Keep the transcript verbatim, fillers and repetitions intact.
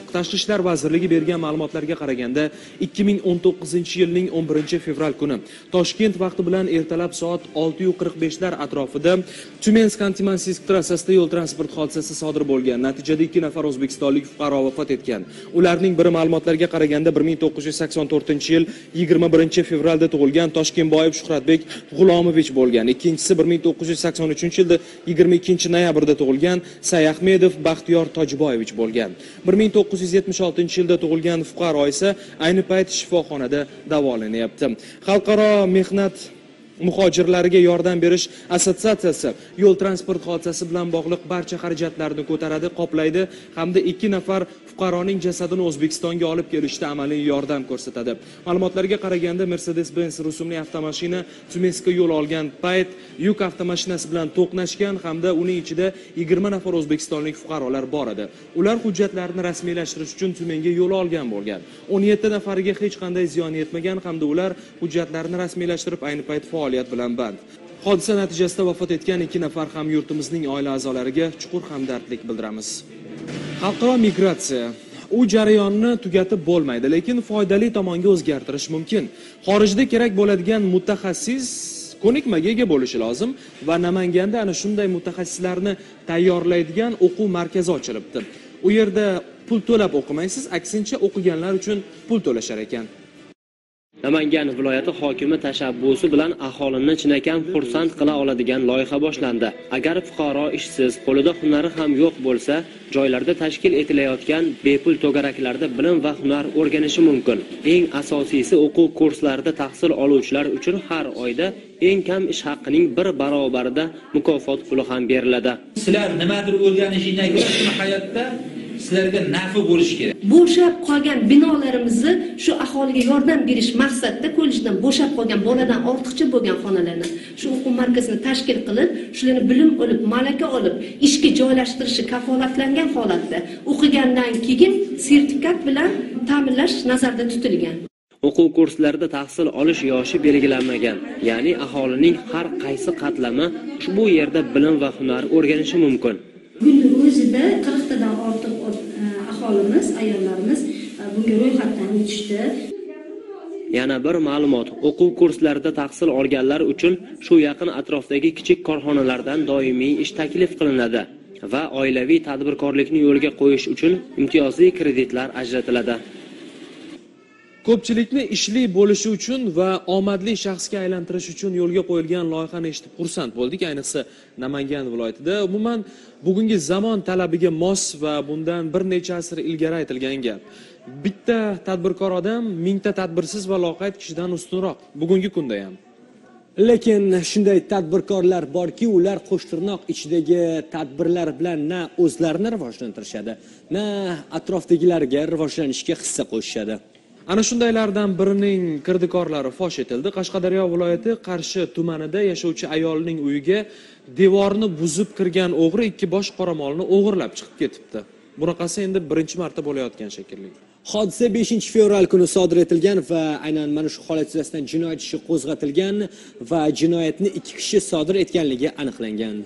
Tashqi ishlar vazirligi bergan ma'lumotlarga qaraganda, ikki ming o'n to'qqizinchi yilning o'n birinchi fevral kuni Toshkent vaqti bilan ertalab soat olti yu qirq beshlar atrofida Tyumensk-Xanty-Mansiysk trassasida yo'l transport hodisasi sodir bo'lgan. Natijada ikki nafar o'zbekistonlik fuqaro vafot etgan. Ularning biri ma'lumotlarga qaraganda bir ming to'qqiz yuz sakson to'rtinchi yil yigirma birinchi fevralda tug'ilgan Toshkentboyev Shuhratbek G'ulomovich bo'lgan. Ikkinchisi bir ming to'qqiz yuz sakson uchinchi yilda yigirma ikkinchi noyabrda tug'ilgan Sayahmedov Baxtiyor Tojboyevich bo'lgan. bir ming to'qqiz yuz yetmish oltinchi yilda tug'ilgan fuqaro esa ayni payt shifoxonada davolanyapti. Xalqaro mehnat muhojirlarga yordam berish assotsiatsiyasi yo'l transport hodisasi bilan bog'liq barcha xarajatlarni ko'taradi, qoplaydi hamda ikki nafar fuqaroning jasadini O'zbekistonga olib kelishda amaliy yordam ko'rsatadi. Ma'lumotlarga qaraganda Mercedes-Benz rusumli avtomashina Tyumenskka yo'l olgan payt yuk avtomashinasi bilan to'qnashgan hamda uning ichida yigirma nafar o'zbekistonlik fuqarolar bor edi. Ular hujjatlarini rasmiylashtirish uchun Tyumenga yo'l olgan bo'lgan. o'n yetti nafariga hech qanday ziyon yetmagan hamda ular hujjatlarini rasmiylashtirib ayni payt faoliyat bilan band. Hodisa natijasida vafot etgan ikki nafar hamyurtimizning oila a'zolariga chuqur hamdardlik bildiramiz. Xalqaro migratsiya u jarayonni tugatib bo'lmaydi, lekin foydali tomonga o'zgartirish mumkin. Xorijda kerak bo'ladigan mutaxassis ko'nikmaga ega bo'lishi lozim va Namanganda ana shunday mutaxassislarni tayyorlaydigan o'quv markazi ochilibdi. U yerda pul to'lab o'qimaysiz, aksincha o'qiganlar uchun pul to'lashar ekan. Namangan viloyati hokimi tashabbusi bilan aholini chinakam xursand qila oladigan loyiha boshlandi. Agar fuqaro ishsiz, qo'lida hunari ham yo'q bo'lsa, joylarda tashkil etilayotgan bepul to'garaklarda bilim va hunar o'rganishi mumkin. Eng asosiysi, o'quv kurslarida tahsil oluvchilar uchun har oyda eng kam ish haqining bir barobarida mukofot puli ham beriladi. Sizlar nimadir o'rganishingdan ko'ra shuni hayotda sizlarga nafi bo'lish kerak. Bo'shab qolgan binolarimizni shu aholiga yordam berish maqsadida kollejdan bo'shab qolgan boladan ortiqcha bo'lgan xonalarni shu o'quv markazini tashkil qilib, shularni bilim olib, malaka olib, ishga joylashtirishi kafolatlangan holatda o'qigandan keyin sertifikat bilan ta'minlash nazarda tutilgan. O'quv kurslarida tahsil olish yoshi belgilanmagan, ya'ni aholining har qaysi qatlami ushbu yerda bilim va hunar o'rganishi mumkin. Bugunning o'zida qirq tadan ortiq aholimiz, ayollarimiz bunga ro'yxatdan o'tishdi. Yana bir ma'lumot, o'quv kurslarida tahsil olganlar uchun shu yaqin atrofdagi kichik korxonalardan doimiy ish taklif qilinadi va oilaviy tadbirkorlikni yo'lga qo'yish uchun imtiyozli kreditlar ajratiladi. Ko'pchilikni ishli bo'lishi uchun va omadli shaxsga aylantirish uchun yo'lga qo'yilgan loyihani eshitib xursand bo'ldik, ayniqsa Namangan viloyatida. Umuman bugungi zamon talabiga mos va bundan bir necha asr ilgari aytilgan gap. Bitta tadbirkor odam mingta tadbirsiz va loqayd kishidan ustunroq. Bugungi kunda ham. Lekin shunday tadbirkorlar borki, ular qo'shtirnoq ichidagi tadbirlar bilan na o'zlarini rivojlantirishadi, na atrofdagilarga rivojlanishga hissa qo'shishadi. Ana shundaylardan birining kirdikorlari fosh etildi. Qashqadaryo viloyati Qarshi tumanida yashovchi ayolning uyiga devorni buzib kirgan o'g'ri ikki bosh qoramolni o'g'irlab chiqib ketibdi. Bunaqasi endi birinchi marta bo'layotgan shekilli. Hodisa beshinchi fevral kuni sodir etilgan va aynan mana shu holat yuzasidan jinoyat ishi qo'zg'atilgan va jinoyatni ikki kishi sodir etganligi aniqlangan.